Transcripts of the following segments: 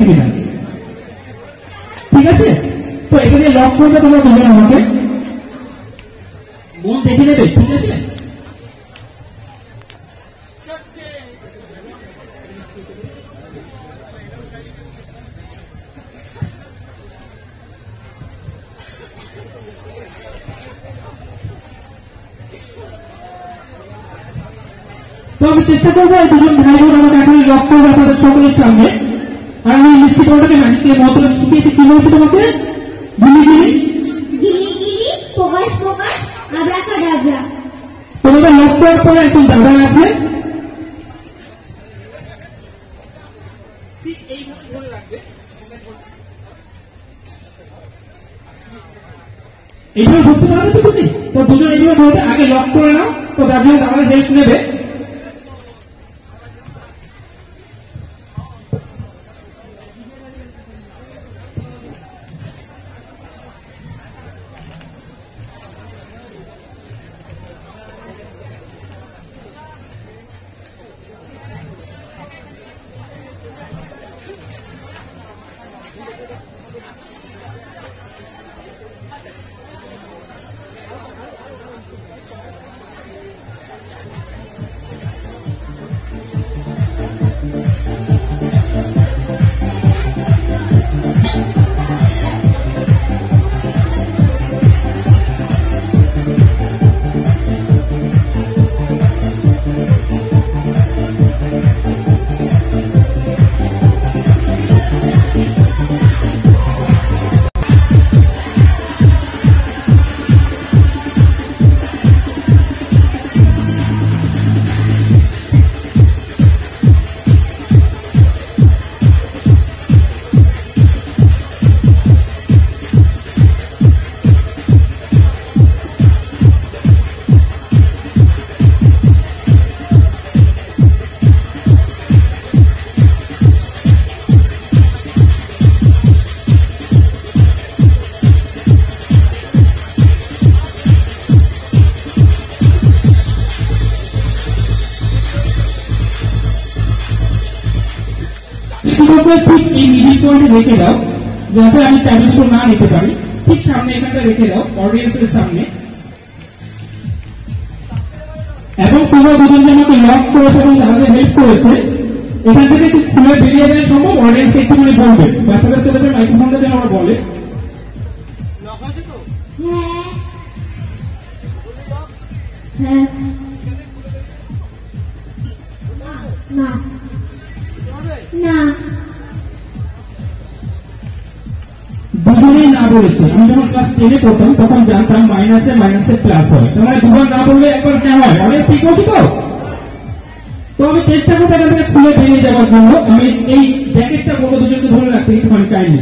কিনা, ঠিক আছে? তো এখানে লক করবে তোমরা দুজন, আমাকে মন দেখে নেবে, ঠিক আছে? তো আমি চেষ্টা করবো দুজন ভাই বোন আমাকে এখন লক করবো আপনাদের সকলের সামনে। আর আমি মিষ্টি পড়াটাকে ম্যাজিকের মতো শিখিয়েছি। কি বলছি তোমাকে? গিলি গিলি গিলি গিলি ফোকাস ফোকাস আব্রাকাডাব্রা। তোমাদের লক করার পরে একজন দাদা আছে, ঠিক এইভাবে ধরে রাখবে, এইভাবে ধরতে পারবে তো তুমি? তো দুজন এইভাবে ধরতে আগে লক করে নাও, তো তার জন্য দাদার হেল্প নেবে। ঠিক এই মিডিল পয়েন্টে রেখে দাও, যাতে আমি চাবির উপর না নিতে পারি। ঠিক সামনে এখানটা রেখে দাও, অডিয়েন্সের সামনে। এবং তোমরা দুজন যে আমাকে লক করেছে এবং তাদের হেল্প করেছে, এখান থেকে একটু খুলে বেরিয়ে দেওয়া সম্ভব? অডিয়েন্স একটু মানে বলবে, বাচ্চাদেরকে যাতে মাইক্রোফোনটা যেন আমরা বলে। হ্যাঁ না না দুজনেই না বলেছে। আমি যখন ক্লাস 10-এ পড়তাম তখন জানতাম মাইনাসে মাইনাসে প্লাস হয়, তাহলে দুবার না বললে একবার হ্যাঁ হয়। অনেক ঠিক বলছি তো? তো আমি চেষ্টা করতে এখান থেকে খুলে বেরিয়ে যাওয়ার জন্য আমি এই জ্যাকেটটা বলবো দুজনকে ধরে রাখতে, একটুখানি কাইন্ডলি।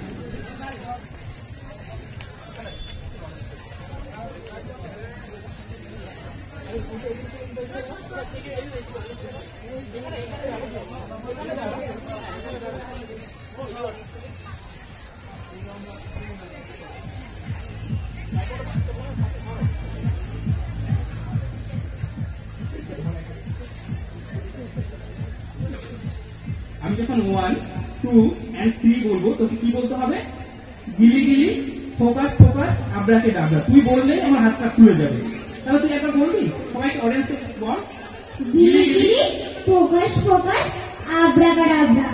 আমি যখন 1, 2 and 3 বলবো তোকে কি বলতে হবে? গিলি গিলি ফোকাস ফোকাস আব্রাকাডাব্রা। তুই বললেই আমার হাতটা খুলে যাবে। তাহলে তুই একবার বলবি, সবাইকে অডিয়েন্সকে বল। গিলি গিলি ফোকাস ফোকাস আব্রাকাডাব্রা।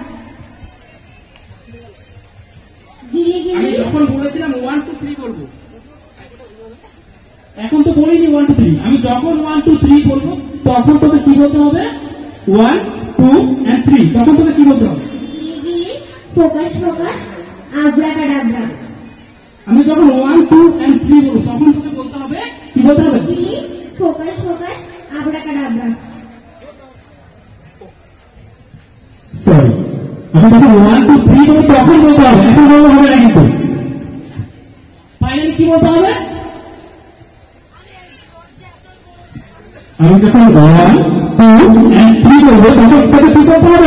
গিলি আমি গিলি যখন বলেছিলাম 1, 2, 3 বলবো, এখন তো বলিনি 1, 2, 3। আমি যখন 1, 2, 3 বলবো তখন তোকে কি বলতে হবে? 1, 2 and 3। তখন তোকে কি বলতে হবে? গিলি গিলি ফোকাস ফোকাস আব্রাকাডাব্রা। আমি যখন 1, 2 and 3 বলবো তখন তোকে বলতে হবে, কি বলতে হবে? গিলি ফোকাস ফোকাস আব্রাকাডাব্রা। সরি, আমি যখন 1, 2, 3 বলবো তখন বলতে হবে, এখন বলতে হবে না। কিন্তু ফাইনালি কি বলতে হবে? আমি যখন 1, 2 and 3 বলবো তখন তোকে কি করতে হবে?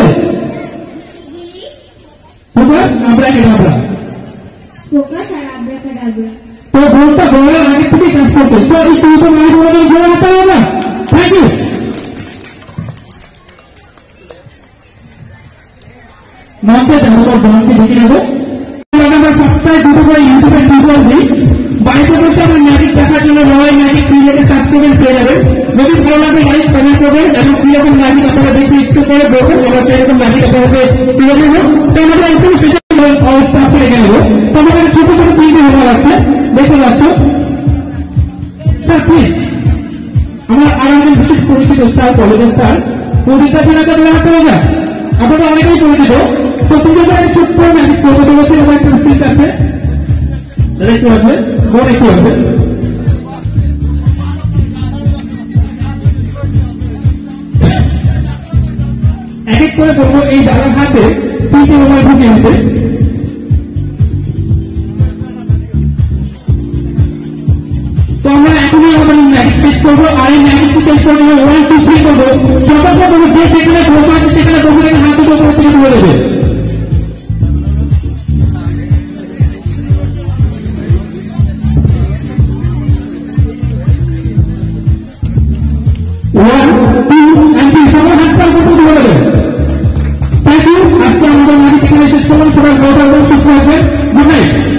Focus abracadabra. ফোকাস আর আব্রাকাডাব্রা। তো বলটা বলার আগে থেকে কাজ করছে। সরি, তুই তো মাইক বলে জোরে হাতে হবে না। Thank you. মঞ্চে যাবো। আমার দমকে ঢেকে নেবো। আমরা সপ্তাহে দুটো করে ইউটিউবের ভিডিও দিই, বাড়িতে বসে আপনার ম্যাজিক দেখার জন্য রয় ম্যাজিক ক্রিয়েটে সার্চ করবেন, পেয়ে যাবেন। যদি ভালো লাগে লাইক কমেন্ট করবেন এবং কিরকম ম্যাজিক আপনারা দেখতে ইচ্ছে করে বলবেন, আমরা সেরকম ম্যাজিক আপনাদের তুলে দেবো। তো আমরা একদম শেষে স্টাফ রেখে নেবো। তো আমাদের ছোট ছোট তিনটে ব্যাপার আছে, দেখতে পাচ্ছ। স্যার প্লিজ, আমার আর একজন বিশেষ পরিচিত স্যার, কলেজের স্যার পরিচিতা সেনাকে ব্যবহার করে যায়, আপনারা অনেকেই পরিচিত। তো তুমি ছোট্ট ম্যাজিক করতে বলেছে, এবং একটা সিট আছে একটু আছে, বোন একটু আছে। এক এক করে বলবো, এই দাদার হাতে তিনটে মোবাইল ঢুকে আছে। তো আমরা এখনই আমাদের ম্যাজিক শেষ করবো, আর এই ম্যাজিকটি শেষ করবো 1 2 3 করবো। সতর্ক করবো, যে সেখানে বসে আছে সেখানে বসে হাত দুটো উপর থেকে তুলে দেবে। 1 2 and 3 সবাই হাত পা উপর তুলে দেবে। Thank you. আজকে আমাদের ম্যাজিক এখানে শেষ করলাম। সবাই ভালো থাকবেন, সুস্থ থাকবেন। Good night.